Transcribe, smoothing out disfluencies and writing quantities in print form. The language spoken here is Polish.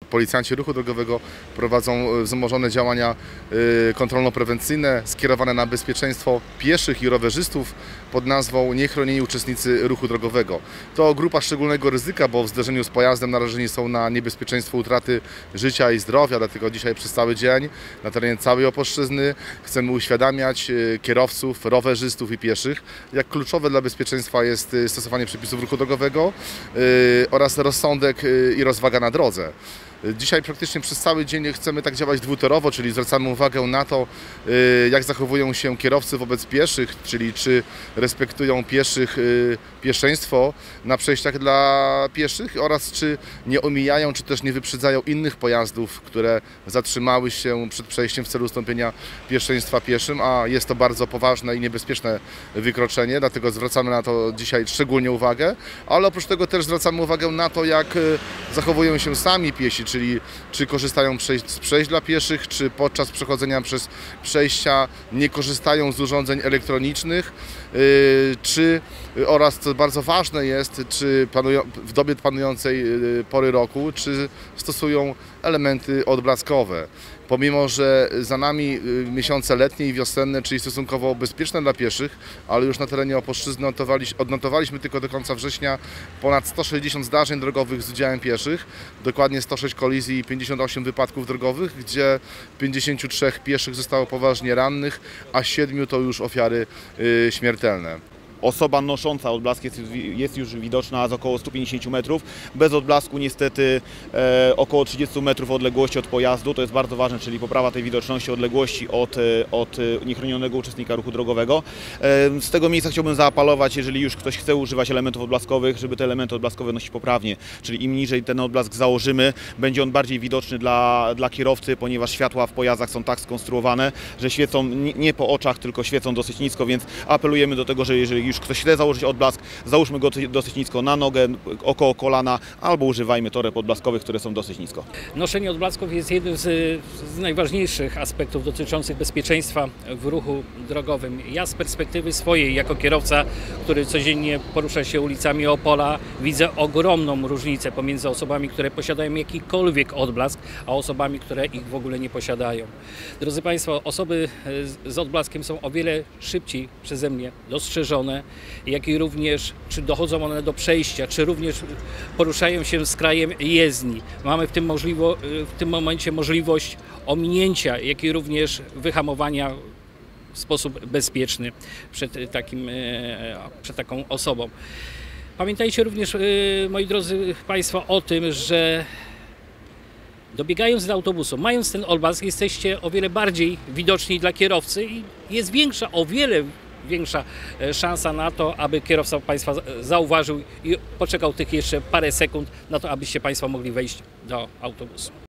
Policjanci ruchu drogowego prowadzą wzmożone działania kontrolno-prewencyjne skierowane na bezpieczeństwo pieszych i rowerzystów pod nazwą Niechronieni uczestnicy ruchu drogowego. To grupa szczególnego ryzyka, bo w zderzeniu z pojazdem narażeni są na niebezpieczeństwo utraty życia i zdrowia, dlatego dzisiaj przez cały dzień na terenie całej Opolszczyzny chcemy uświadamiać kierowców, rowerzystów i pieszych, jak kluczowe dla bezpieczeństwa jest stosowanie przepisów ruchu drogowego oraz rozsądek i rozwaga na drodze. Dzisiaj praktycznie przez cały dzień chcemy tak działać dwutorowo, czyli zwracamy uwagę na to, jak zachowują się kierowcy wobec pieszych, czyli czy respektują pieszych pieszeństwo na przejściach dla pieszych oraz czy nie omijają, czy też nie wyprzedzają innych pojazdów, które zatrzymały się przed przejściem w celu ustąpienia pierwszeństwa pieszym, a jest to bardzo poważne i niebezpieczne wykroczenie, dlatego zwracamy na to dzisiaj szczególnie uwagę, ale oprócz tego też zwracamy uwagę na to, jak zachowują się sami piesi, czyli czy korzystają z przejść dla pieszych, czy podczas przechodzenia przez przejścia nie korzystają z urządzeń elektronicznych, oraz co bardzo ważne jest, czy w dobie panującej pory roku, czy stosują elementy odblaskowe. Pomimo że za nami miesiące letnie i wiosenne, czyli stosunkowo bezpieczne dla pieszych, ale już na terenie Opolszczyzny odnotowaliśmy tylko do końca września ponad 160 zdarzeń drogowych z udziałem pieszych, dokładnie 106 kolizji i 58 wypadków drogowych, gdzie 53 pieszych zostało poważnie rannych, a 7 to już ofiary śmiertelne. Osoba nosząca odblask jest już widoczna z około 150 metrów. Bez odblasku niestety około 30 metrów odległości od pojazdu. To jest bardzo ważne, czyli poprawa tej widoczności odległości od niechronionego uczestnika ruchu drogowego. Z tego miejsca chciałbym zaapelować, jeżeli już ktoś chce używać elementów odblaskowych, żeby te elementy odblaskowe nosić poprawnie. Czyli im niżej ten odblask założymy, będzie on bardziej widoczny dla kierowcy, ponieważ światła w pojazdach są tak skonstruowane, że świecą nie po oczach, tylko świecą dosyć nisko, więc apelujemy do tego, że jeżeli już ktoś chce założyć odblask, załóżmy go dosyć nisko na nogę, około kolana, albo używajmy toreb odblaskowych, które są dosyć nisko. Noszenie odblasków jest jednym z najważniejszych aspektów dotyczących bezpieczeństwa w ruchu drogowym. Ja z perspektywy swojej, jako kierowca, który codziennie porusza się ulicami Opola, widzę ogromną różnicę pomiędzy osobami, które posiadają jakikolwiek odblask, a osobami, które ich w ogóle nie posiadają. Drodzy Państwo, osoby z odblaskiem są o wiele szybciej przeze mnie dostrzeżone, jak i również, czy dochodzą one do przejścia, czy również poruszają się z krajem jezdni. Mamy w tym momencie możliwość ominięcia, jak i również wyhamowania w sposób bezpieczny przed taką osobą. Pamiętajcie również, moi drodzy Państwo, o tym, że dobiegając do autobusu, mając ten odblask, jesteście o wiele bardziej widoczni dla kierowcy i jest o wiele większa szansa na to, aby kierowca Państwa zauważył i poczekał tych jeszcze parę sekund na to, abyście Państwo mogli wejść do autobusu.